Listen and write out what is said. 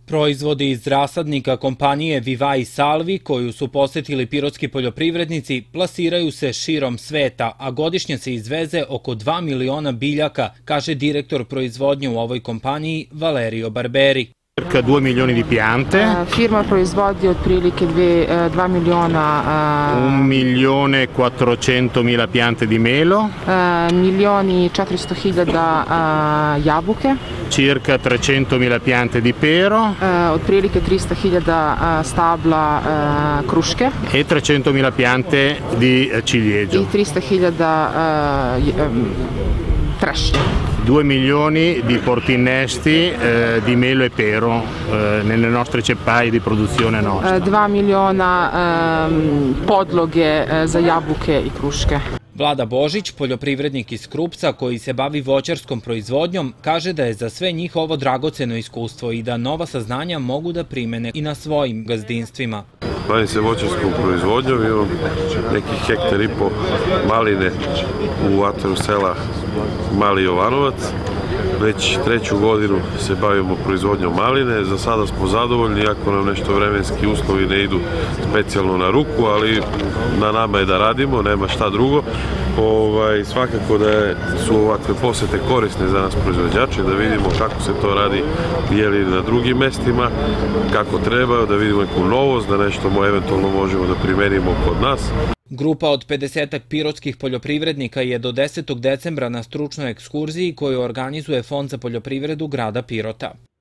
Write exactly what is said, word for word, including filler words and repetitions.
Proizvodi iz rasadnika kompanije Vivayi Salvi, koju su posetili pirotski poljoprivrednici, plasiraju se širom sveta, a godišnje se izveze oko dva miliona biljaka, kaže direktor proizvodnje u ovoj kompaniji Valerio Barberi. Circa due milioni di piante. Firma proizvodi otprilike dva miliona... Un milione quattrocentomila piante di melo. Milioni četiristo hiljada jabuke. Circa trecentomila piante di pero. Otprilike tristo hiljada stabla kruške. E trecentomila piante di ciliegio. I tristo hiljada trešnje. due milioni di portinnesti eh, di melo e pero eh, nelle nostre ceppaie di produzione nostra. dva miliona um, podloge za jabuke i kruške. Vlada Božić, poljoprivrednik iz Krupca koji se bavi voćarskom proizvodnjom, kaže da je za sve njih ovo dragoceno iskustvo i da nova saznanja mogu da primene i na svojim gazdinstvima. Bavim se voćarskom proizvodnjom, imam nekih hektar i po maline u ataru sela Mali Jovanovac. Već treću godinu se bavimo proizvodnjom maline, za sada smo zadovoljni, iako nam nešto vremenski uslovi ne idu specijalno na ruku, ali na nama je da radimo, nema šta drugo. Ovaj, svakako da su ovakve posete korisne za nas proizvođače, da vidimo kako se to radi jeli na drugim mestima, kako treba, da vidimo neku novost, da nešto eventualno možemo da primenimo kod nas. Grupa od pedesetak pirotskih poljoprivrednika je do desetog decembra na stručnoj ekskurziji koju organizuje Fond za poljoprivredu grada Pirota.